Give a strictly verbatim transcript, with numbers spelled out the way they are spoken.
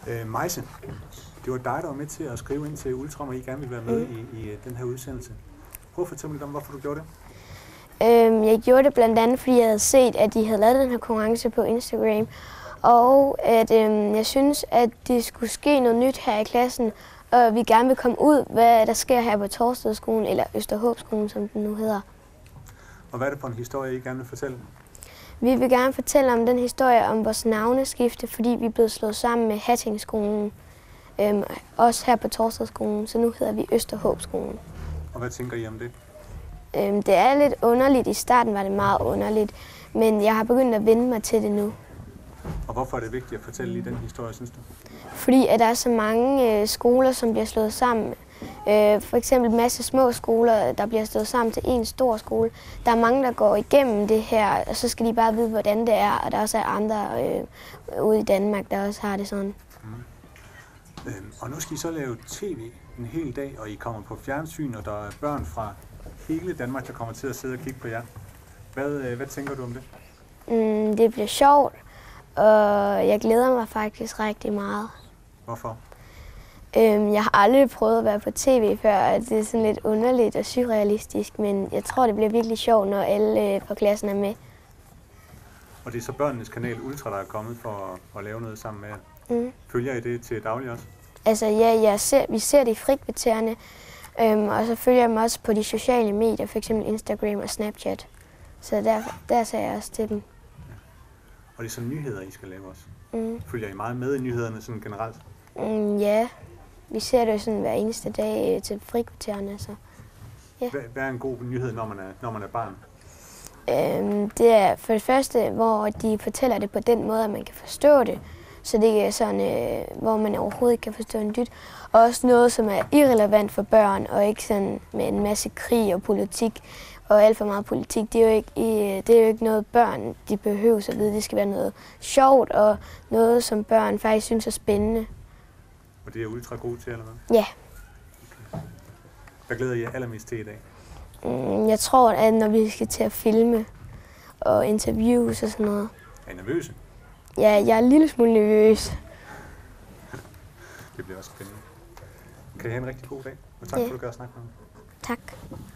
Øh, Majse, det var dig, der var med til at skrive ind til Ultram, og I gerne ville være med mm. i, i den her udsendelse. Prøv at fortælle lidt om, hvorfor du gjorde det. Øhm, jeg gjorde det blandt andet, fordi jeg havde set, at de havde lavet den her konkurrence på Instagram. Og at øhm, jeg synes, at det skulle ske noget nyt her i klassen, og vi gerne vil komme ud, hvad der sker her på Torstedskolen, eller Østerhåbskolen, som den nu hedder. Og hvad er det for en historie, I gerne vil fortælle? Vi vil gerne fortælle om den historie om vores navneskifte, fordi vi er blevet slået sammen med Hattingskolen, øhm, også her på Torstedskolen, så nu hedder vi Østerhåbskolen. Og hvad tænker I om det? Øhm, det er lidt underligt. I starten var det meget underligt, men jeg har begyndt at vende mig til det nu. Og hvorfor er det vigtigt at fortælle lige den historie, synes du? Fordi at der er så mange øh, skoler, som bliver slået sammen. Øh, for eksempel en masse små skoler, der bliver slået sammen til en stor skole. Der er mange, der går igennem det her, og så skal de bare vide, hvordan det er. Og der også er andre øh, ude i Danmark, der også har det sådan. Mm. Øhm, og nu skal I så lave tv en hel dag, og I kommer på fjernsyn, og der er børn fra hele Danmark, der kommer til at sidde og kigge på jer. Hvad, øh, hvad tænker du om det? Mm, det bliver sjovt, og jeg glæder mig faktisk rigtig meget. Hvorfor? Øhm, jeg har aldrig prøvet at være på tv før, og det er sådan lidt underligt og surrealistisk, men jeg tror, det bliver virkelig sjovt, når alle øh, fra klassen er med. Og det er så børnenes kanal Ultra, der er kommet for at, at lave noget sammen med jer. Mm. Følger I det til daglig også? Altså ja, jeg ser, vi ser det i frikvartererne, øhm, og så følger jeg dem også på de sociale medier, f.eks. Instagram og Snapchat. Så der, der ser jeg også til dem. Ja. Og det er så nyheder, I skal lave også. Mm. Følger I meget med i nyhederne sådan generelt? Mm, ja, vi ser det jo sådan hver eneste dag øh, til frikvartererne. Så. Ja. Hvad, hvad er en god nyhed, når man er, når man er barn? Øhm, det er for det første, hvor de fortæller det på den måde, at man kan forstå det. Så det er sådan, øh, hvor man overhovedet ikke kan forstå en dyt. Og også noget, som er irrelevant for børn, og ikke sådan med en masse krig og politik. Og alt for meget politik, det er jo ikke, det er jo ikke noget børn, de behøver at vide. Det skal være noget sjovt, og noget, som børn faktisk synes er spændende. Og det er Ultra god til, eller hvad? Ja. Okay. Hvad glæder I jer allermest til i dag? Mm, jeg tror, at når vi skal til at filme og interviews og sådan noget. Er I nervøse? Ja, jeg er en lille smule nervøs. Det bliver også spændende. Kan I have en rigtig god dag, og tak Ja. for, at du gad at snakke med mig. Tak.